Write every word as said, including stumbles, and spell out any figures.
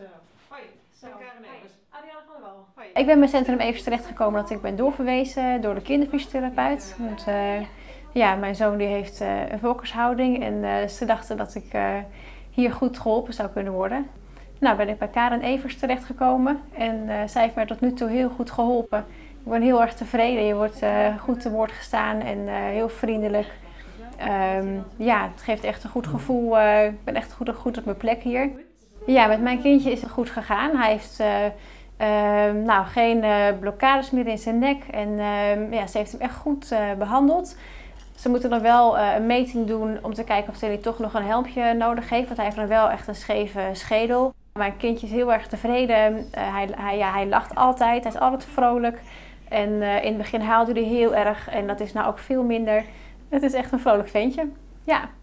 Hoi, zo. Adriana van der Wal. Hoi. Ik ben bij Centrum Evers terechtgekomen dat ik ben doorverwezen door de kinderfysiotherapeut. Want uh, ja, mijn zoon die heeft uh, een volkershouding en uh, ze dachten dat ik uh, hier goed geholpen zou kunnen worden. Nou ben ik bij Karen Evers terechtgekomen en uh, zij heeft mij tot nu toe heel goed geholpen. Ik ben heel erg tevreden. Je wordt uh, goed te woord gestaan en uh, heel vriendelijk. Um, ja, het geeft echt een goed gevoel. Uh, ik ben echt goed, goed op mijn plek hier. Ja, met mijn kindje is het goed gegaan. Hij heeft uh, uh, nou, geen uh, blokkades meer in zijn nek en uh, ja, ze heeft hem echt goed uh, behandeld. Ze moeten nog wel uh, een meting doen om te kijken of hij toch nog een helmpje nodig heeft, want hij heeft nog wel echt een scheve schedel. Mijn kindje is heel erg tevreden. Uh, hij, hij, ja, hij lacht altijd, hij is altijd vrolijk. En uh, in het begin huilde hij heel erg en dat is nou ook veel minder. Het is echt een vrolijk ventje. Ja.